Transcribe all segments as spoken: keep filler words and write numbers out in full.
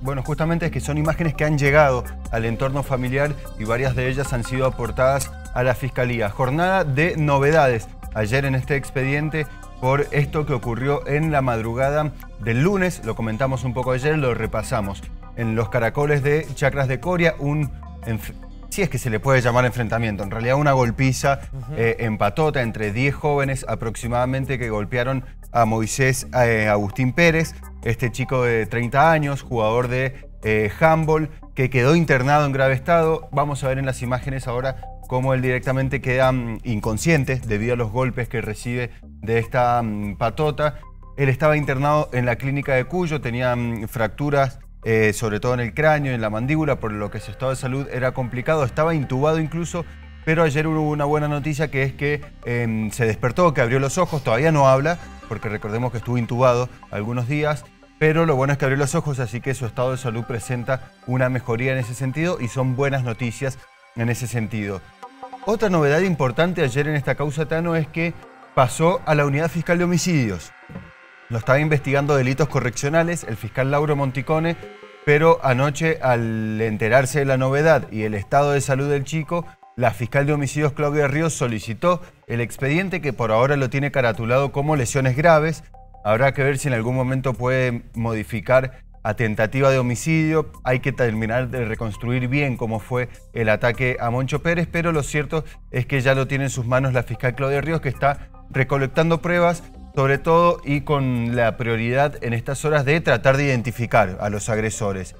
Bueno, justamente es que son imágenes que han llegado al entorno familiar y varias de ellas han sido aportadas a la Fiscalía. Jornada de novedades ayer en este expediente por esto que ocurrió en la madrugada del lunes. Lo comentamos un poco ayer, lo repasamos. En los caracoles de Chacras de Coria, un... si es que se le puede llamar enfrentamiento, en realidad una golpiza uh-huh. eh, en patota entre diez jóvenes aproximadamente que golpearon a Moisés eh, Agustín Pérez, este chico de treinta años, jugador de eh, handball, que quedó internado en grave estado. Vamos a ver en las imágenes ahora cómo él directamente queda um, inconsciente debido a los golpes que recibe de esta um, patota. Él estaba internado en la clínica de Cuyo, tenía um, fracturas Eh, sobre todo en el cráneo, en la mandíbula, por lo que su estado de salud era complicado. Estaba intubado incluso, pero ayer hubo una buena noticia, que es que eh, se despertó, que abrió los ojos. Todavía no habla, porque recordemos que estuvo intubado algunos días, pero lo bueno es que abrió los ojos, así que su estado de salud presenta una mejoría en ese sentido y son buenas noticias en ese sentido. Otra novedad importante ayer en esta causa, Tano, es que pasó a la Unidad Fiscal de Homicidios. Lo estaba investigando delitos correccionales el fiscal Lauro Monticone, pero anoche, al enterarse de la novedad y el estado de salud del chico, la fiscal de homicidios Claudia Ríos solicitó el expediente, que por ahora lo tiene caratulado como lesiones graves. Habrá que ver si en algún momento puede modificar a tentativa de homicidio. Hay que terminar de reconstruir bien cómo fue el ataque a Moncho Pérez, pero lo cierto es que ya lo tiene en sus manos la fiscal Claudia Ríos, que está recolectando pruebas, sobre todo y con la prioridad en estas horas de tratar de identificar a los agresores.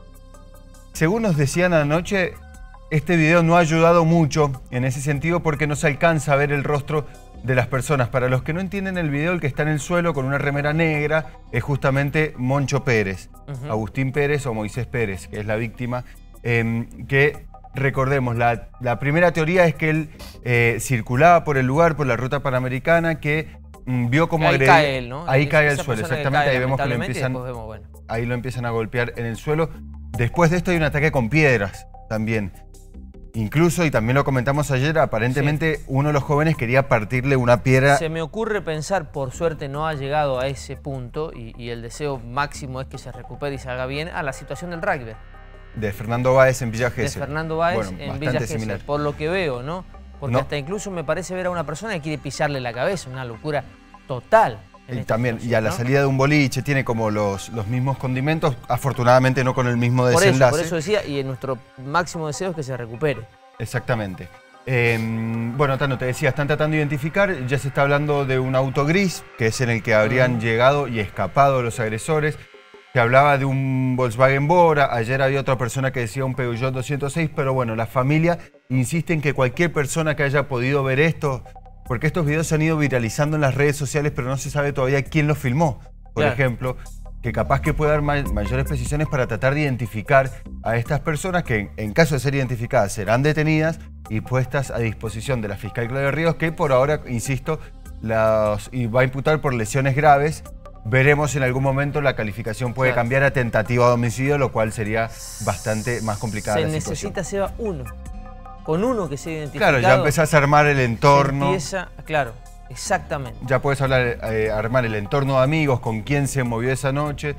Según nos decían anoche, este video no ha ayudado mucho en ese sentido porque no se alcanza a ver el rostro de las personas. Para los que no entienden el video, el que está en el suelo con una remera negra es justamente Moncho Pérez, uh-huh. Agustín Pérez o Moisés Pérez, que es la víctima, eh, que recordemos, la, la primera teoría es que él eh, circulaba por el lugar, por la ruta panamericana, que vio cómo agredía. Ahí cae él, ¿no? Ahí cae al suelo, exactamente. Cae, ahí vemos que lo empiezan, vemos, bueno. ahí lo empiezan a golpear en el suelo. Después de esto hay un ataque con piedras también. Incluso, y también lo comentamos ayer, aparentemente sí. uno de los jóvenes quería partirle una piedra. Se me ocurre pensar, por suerte no ha llegado a ese punto, y, y el deseo máximo es que se recupere y salga bien, a la situación del rugby. De Fernando Báez en Villa Gesell. De Fernando Báez bueno, en Villa Gesell, por lo que veo, ¿no? Porque no. hasta incluso me parece ver a una persona que quiere pisarle la cabeza, una locura total. Y también, y a la ¿no? salida de un boliche tiene como los, los mismos condimentos, afortunadamente no con el mismo desenlace. Por eso, por eso decía, y nuestro máximo deseo es que se recupere. Exactamente. Eh, bueno, Tano, te decía, están tratando de identificar, ya se está hablando de un auto gris, que es en el que habrían uh-huh. llegado y escapado los agresores. Se hablaba de un Volkswagen Bora, ayer había otra persona que decía un Peugeot doscientos seis, pero bueno, la familia insiste en que cualquier persona que haya podido ver esto, porque estos videos se han ido viralizando en las redes sociales, pero no se sabe todavía quién los filmó, por claro. ejemplo, que capaz que pueda dar may mayores precisiones para tratar de identificar a estas personas que, en caso de ser identificadas, serán detenidas y puestas a disposición de la fiscal Claudia Ríos, que por ahora, insisto, las y va a imputar por lesiones graves. Veremos si en algún momento la calificación puede claro. cambiar a tentativa de homicidio, lo cual sería bastante más complicada se la situación. necesita, Seba, uno. Con uno que sea identificado. Claro, ya empezás a armar el entorno. Empieza, claro, exactamente. Ya puedes hablar, eh, armar el entorno de amigos, con quién se movió esa noche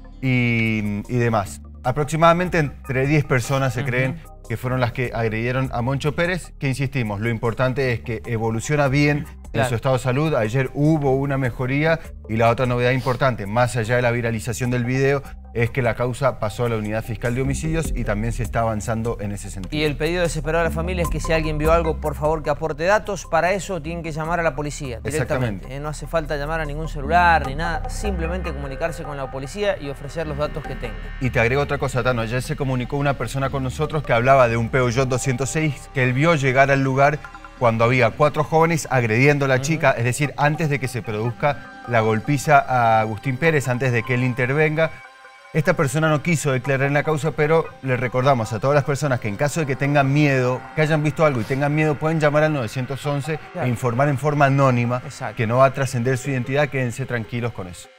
y, y demás. Aproximadamente entre diez personas se uh-huh. creen que fueron las que agredieron a Moncho Pérez, que insistimos, lo importante es que evoluciona bien claro. en su estado de salud. Ayer hubo una mejoría y la otra novedad importante, más allá de la viralización del video, es que la causa pasó a la Unidad Fiscal de Homicidios y también se está avanzando en ese sentido. Y el pedido desesperado a la familia es que si alguien vio algo, por favor que aporte datos. Para eso tienen que llamar a la policía directamente. Eh, no hace falta llamar a ningún celular ni nada, simplemente comunicarse con la policía y ofrecer los datos que tengan. Y te agrego otra cosa, Tano. Ayer se comunicó una persona con nosotros que hablaba de un Peugeot doscientos seis que él vio llegar al lugar cuando había cuatro jóvenes agrediendo a la uh-huh. chica, es decir, antes de que se produzca la golpiza a Agustín Pérez, antes de que él intervenga. Esta persona no quiso declarar en la causa, pero le recordamos a todas las personas que en caso de que tengan miedo, que hayan visto algo y tengan miedo, pueden llamar al nueve once claro. e informar en forma anónima, Exacto. que no va a trascender su identidad. Quédense tranquilos con eso.